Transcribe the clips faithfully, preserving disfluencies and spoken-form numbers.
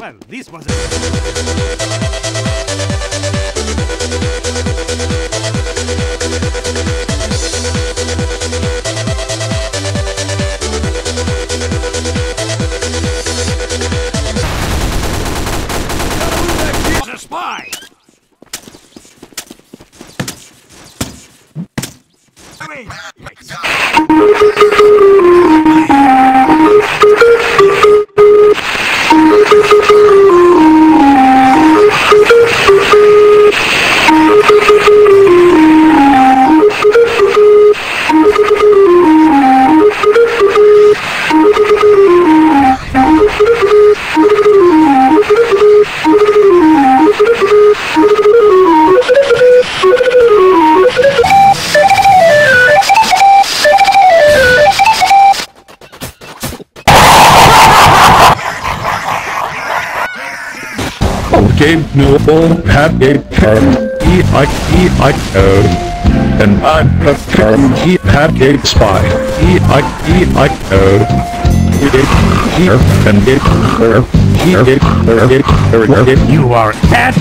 Well, this was a... A spy! I mean, Game no have a pen E I E I O and I'm a pen he have a spy E I E I O it here and it there here it there it there it you are at...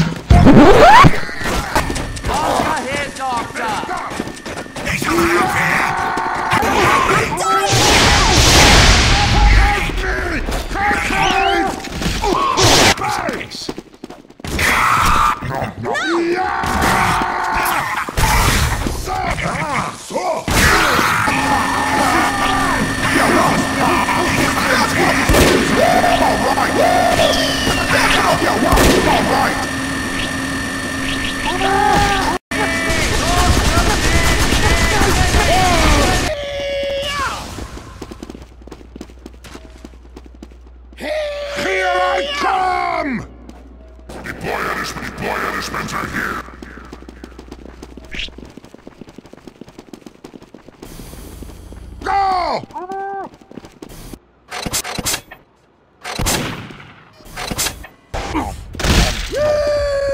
Here I come! Deploy a deploy a dispenser here. Go!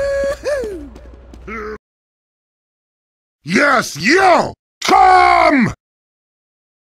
Yes, you! Come!